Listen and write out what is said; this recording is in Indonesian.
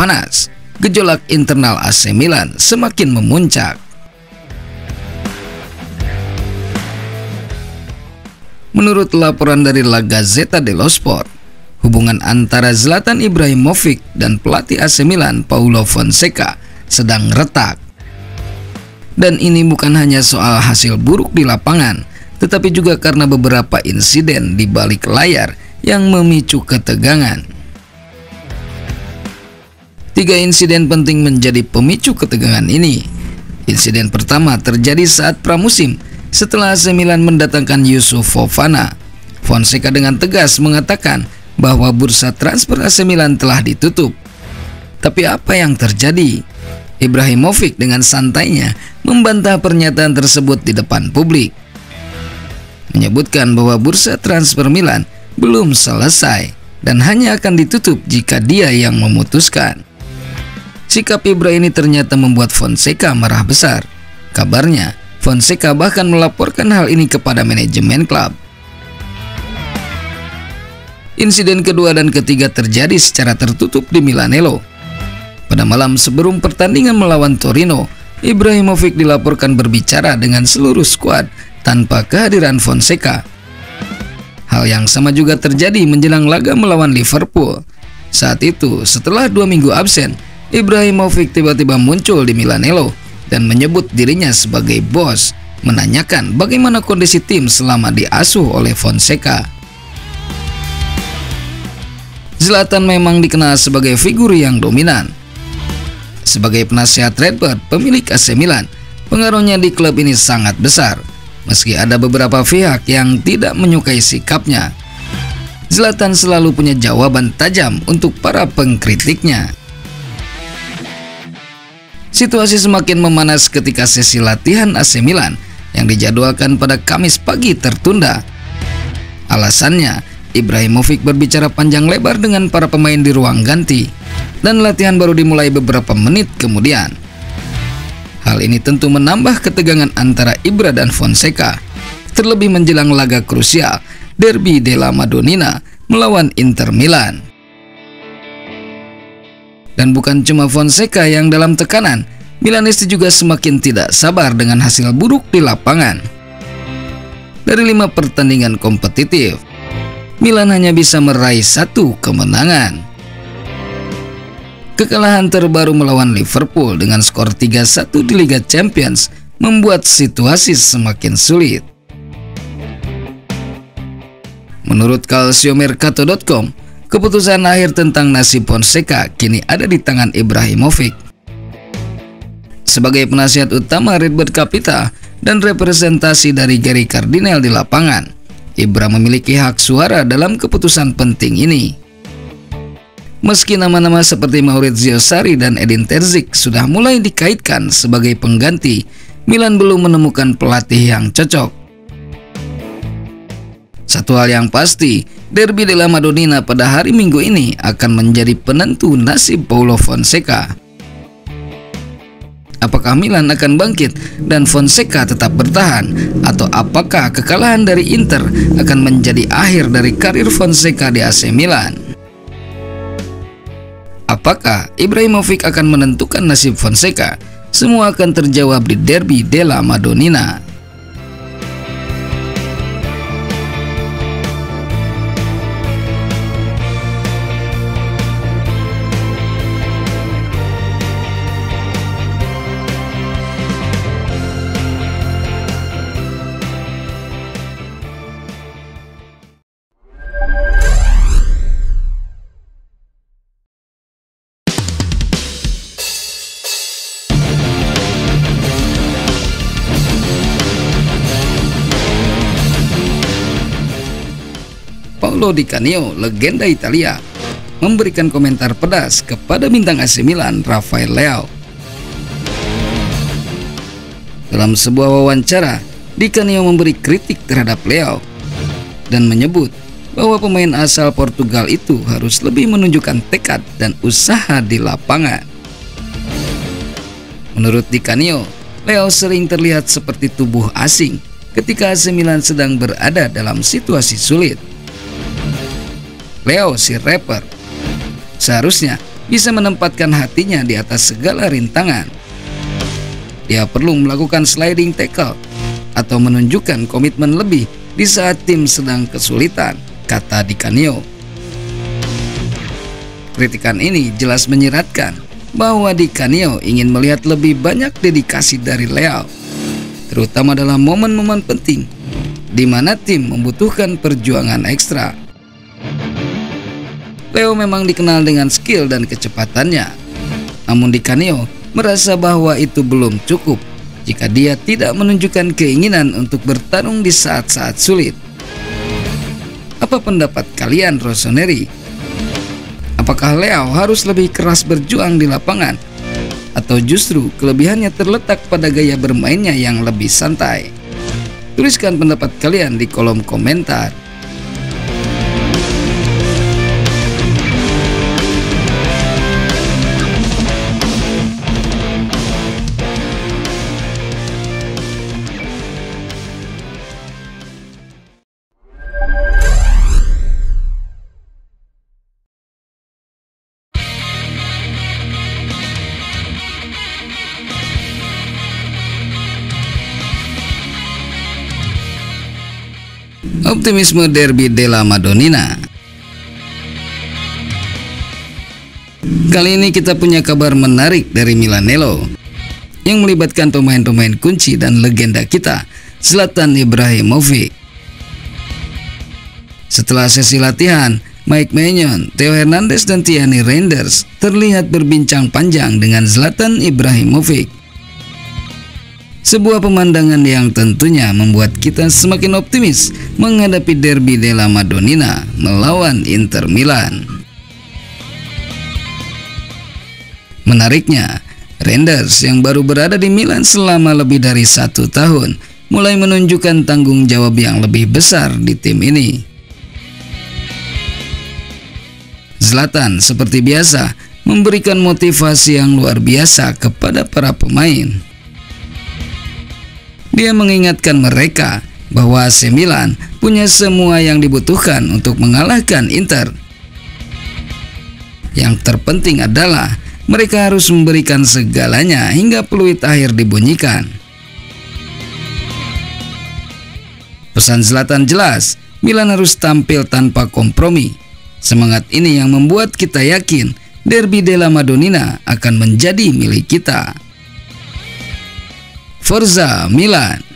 memanas. Gejolak internal AC Milan semakin memuncak. Menurut laporan dari La Gazzetta dello Sport, hubungan antara Zlatan Ibrahimovic dan pelatih AC Milan Paulo Fonseca sedang retak. Dan ini bukan hanya soal hasil buruk di lapangan, tetapi juga karena beberapa insiden di balik layar yang memicu ketegangan. 3 insiden penting menjadi pemicu ketegangan ini. Insiden pertama terjadi saat pramusim setelah AC Milan mendatangkan Yusuf Fofana. Fonseca dengan tegas mengatakan bahwa bursa transfer AC Milan telah ditutup. Tapi apa yang terjadi? Ibrahimovic dengan santainya membantah pernyataan tersebut di depan publik, menyebutkan bahwa bursa transfer Milan belum selesai dan hanya akan ditutup jika dia yang memutuskan. Sikap Ibra ini ternyata membuat Fonseca marah besar. Kabarnya, Fonseca bahkan melaporkan hal ini kepada manajemen klub. Insiden kedua dan ketiga terjadi secara tertutup di Milanello. Pada malam sebelum pertandingan melawan Torino, Ibrahimovic dilaporkan berbicara dengan seluruh skuad tanpa kehadiran Fonseca. Hal yang sama juga terjadi menjelang laga melawan Liverpool. Saat itu, setelah 2 minggu absen, Ibrahimovic tiba-tiba muncul di Milanello dan menyebut dirinya sebagai bos, menanyakan bagaimana kondisi tim selama diasuh oleh Fonseca. Zlatan memang dikenal sebagai figur yang dominan. Sebagai penasihat Redbird, pemilik AC Milan, pengaruhnya di klub ini sangat besar. Meski ada beberapa pihak yang tidak menyukai sikapnya, Zlatan selalu punya jawaban tajam untuk para pengkritiknya. Situasi semakin memanas ketika sesi latihan AC Milan yang dijadwalkan pada Kamis pagi tertunda. Alasannya, Ibrahimovic berbicara panjang lebar dengan para pemain di ruang ganti, dan latihan baru dimulai beberapa menit kemudian. Hal ini tentu menambah ketegangan antara Ibra dan Fonseca, terlebih menjelang laga krusial Derby della Madonnina melawan Inter Milan. Dan bukan cuma Fonseca yang dalam tekanan, Milanisti juga semakin tidak sabar dengan hasil buruk di lapangan. Dari 5 pertandingan kompetitif, Milan hanya bisa meraih 1 kemenangan. Kekalahan terbaru melawan Liverpool dengan skor 3-1 di Liga Champions membuat situasi semakin sulit. Menurut calciomercato.com, keputusan akhir tentang nasib Fonseca kini ada di tangan Ibrahimovic. Sebagai penasihat utama Redbird Capital dan representasi dari Gary Cardinale di lapangan, Ibra memiliki hak suara dalam keputusan penting ini. Meski nama-nama seperti Maurizio Sarri dan Edin Terzic sudah mulai dikaitkan sebagai pengganti, Milan belum menemukan pelatih yang cocok. Satu hal yang pasti, Derby della Madonnina pada hari Minggu ini akan menjadi penentu nasib Paulo Fonseca. Apakah Milan akan bangkit dan Fonseca tetap bertahan, atau apakah kekalahan dari Inter akan menjadi akhir dari karir Fonseca di AC Milan? Apakah Ibrahimovic akan menentukan nasib Fonseca? Semua akan terjawab di Derby della Madonnina. Paolo Di Canio, legenda Italia, memberikan komentar pedas kepada bintang AC Milan Rafael Leao. Dalam sebuah wawancara, Di Canio memberi kritik terhadap Leao dan menyebut bahwa pemain asal Portugal itu harus lebih menunjukkan tekad dan usaha di lapangan. Menurut Di Canio, Leao sering terlihat seperti tubuh asing ketika AC Milan sedang berada dalam situasi sulit. Leao si rapper, seharusnya bisa menempatkan hatinya di atas segala rintangan. Dia perlu melakukan sliding tackle atau menunjukkan komitmen lebih di saat tim sedang kesulitan, kata Di Canio. Kritikan ini jelas menyiratkan bahwa Di Canio ingin melihat lebih banyak dedikasi dari Leao, terutama dalam momen-momen penting di mana tim membutuhkan perjuangan ekstra. Leo memang dikenal dengan skill dan kecepatannya, namun Di Canio merasa bahwa itu belum cukup jika dia tidak menunjukkan keinginan untuk bertarung di saat-saat sulit. Apa pendapat kalian, Rossoneri? Apakah Leo harus lebih keras berjuang di lapangan, atau justru kelebihannya terletak pada gaya bermainnya yang lebih santai? Tuliskan pendapat kalian di kolom komentar. Optimisme Derby della Madonnina. Kali ini kita punya kabar menarik dari Milanello yang melibatkan pemain-pemain kunci dan legenda kita, Zlatan Ibrahimovic. Setelah sesi latihan, Mike Maignan, Theo Hernandez dan Thierry Reinders terlihat berbincang panjang dengan Zlatan Ibrahimovic. Sebuah pemandangan yang tentunya membuat kita semakin optimis menghadapi Derby della Madonnina melawan Inter Milan. Menariknya, Reinders yang baru berada di Milan selama lebih dari 1 tahun mulai menunjukkan tanggung jawab yang lebih besar di tim ini. Zlatan seperti biasa memberikan motivasi yang luar biasa kepada para pemain. Dia mengingatkan mereka bahwa AC Milan punya semua yang dibutuhkan untuk mengalahkan Inter. Yang terpenting adalah mereka harus memberikan segalanya hingga peluit akhir dibunyikan. Pesan Zlatan jelas, Milan harus tampil tanpa kompromi. Semangat ini yang membuat kita yakin Derby della Madonnina akan menjadi milik kita. Forza Milan.